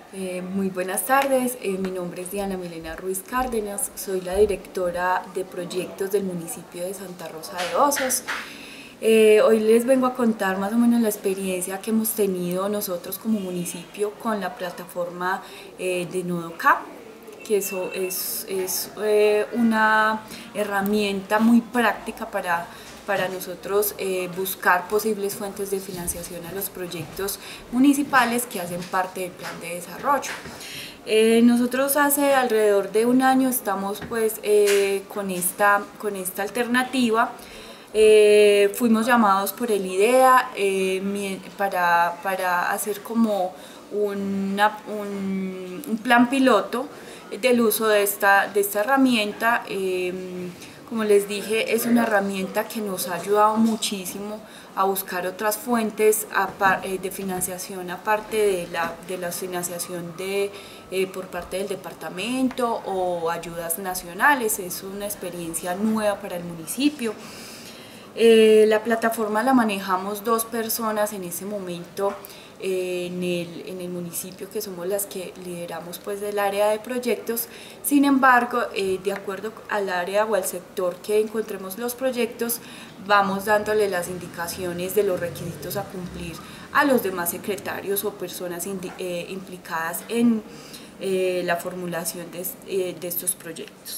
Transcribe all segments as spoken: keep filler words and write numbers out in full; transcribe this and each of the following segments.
Eh, muy buenas tardes, eh, mi nombre es Diana Milena Ruiz Cárdenas, soy la directora de proyectos del municipio de Santa Rosa de Osos. Eh, hoy les vengo a contar más o menos la experiencia que hemos tenido nosotros como municipio con la plataforma eh, de NodoCap, que eso es, es eh, una herramienta muy práctica para para nosotros eh, buscar posibles fuentes de financiación a los proyectos municipales que hacen parte del plan de desarrollo. Eh, nosotros hace alrededor de un año estamos pues eh, con, esta, con esta alternativa. Eh, fuimos llamados por el IDEA eh, para, para hacer como una, un, un plan piloto del uso de esta, de esta herramienta. Eh, Como les dije, es una herramienta que nos ha ayudado muchísimo a buscar otras fuentes de financiación aparte de la, de la financiación de, eh, por parte del departamento o ayudas nacionales. Es una experiencia nueva para el municipio. Eh, la plataforma la manejamos dos personas en ese momento eh, en, el, en el municipio, que somos las que lideramos pues del área de proyectos. Sin embargo, eh, de acuerdo al área o al sector que encontremos los proyectos, vamos dándole las indicaciones de los requisitos a cumplir a los demás secretarios o personas eh, implicadas en eh, la formulación de, eh, de estos proyectos.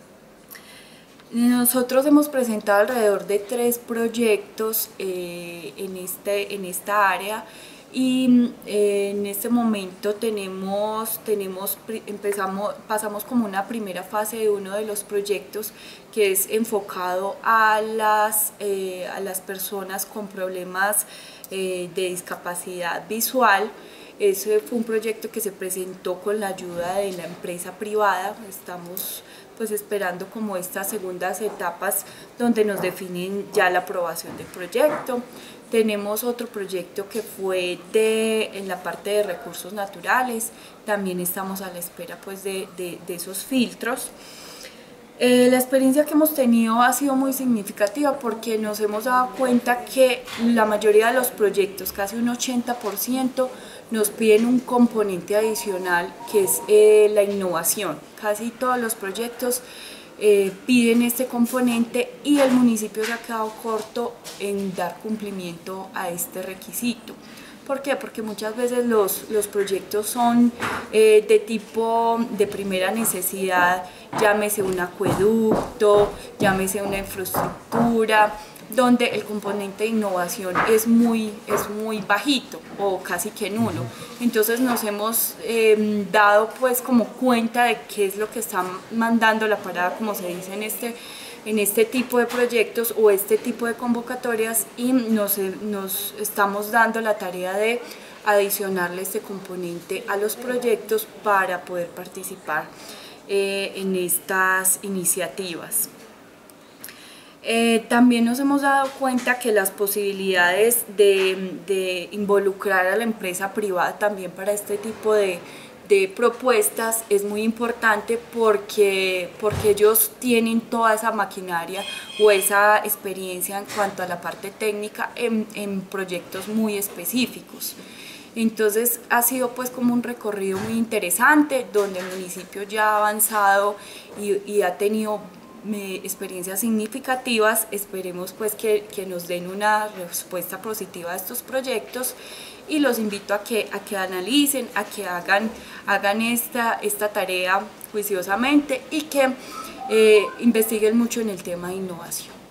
Nosotros hemos presentado alrededor de tres proyectos eh, en, este, en esta área y eh, en este momento tenemos, tenemos, empezamos, pasamos como una primera fase de uno de los proyectos que es enfocado a las, eh, a las personas con problemas eh, de discapacidad visual. Ese fue un proyecto que se presentó con la ayuda de la empresa privada. Estamos pues esperando como estas segundas etapas donde nos definen ya la aprobación del proyecto. Tenemos otro proyecto que fue de, en la parte de recursos naturales. También estamos a la espera pues de, de, de esos filtros. Eh, la experiencia que hemos tenido ha sido muy significativa porque nos hemos dado cuenta que la mayoría de los proyectos, casi un ochenta por ciento, nos piden un componente adicional que es eh, la innovación. Casi todos los proyectos eh, piden este componente y el municipio se ha quedado corto en dar cumplimiento a este requisito. ¿Por qué? Porque muchas veces los, los proyectos son eh, de tipo de primera necesidad, llámese un acueducto, llámese una infraestructura, donde el componente de innovación es muy, es muy bajito o casi que nulo. Entonces nos hemos eh, dado pues como cuenta de qué es lo que está mandando la parada, como se dice en este, en este tipo de proyectos o este tipo de convocatorias, y nos, nos estamos dando la tarea de adicionarle este componente a los proyectos para poder participar eh, en estas iniciativas. Eh, también nos hemos dado cuenta que las posibilidades de, de involucrar a la empresa privada también para este tipo de, de propuestas es muy importante porque, porque ellos tienen toda esa maquinaria o esa experiencia en cuanto a la parte técnica en, en proyectos muy específicos. Entonces ha sido pues como un recorrido muy interesante donde el municipio ya ha avanzado y, y ha tenido experiencias significativas. Esperemos pues que, que nos den una respuesta positiva a estos proyectos y los invito a que, a que analicen, a que hagan, hagan esta, esta tarea juiciosamente y que eh, investiguen mucho en el tema de innovación.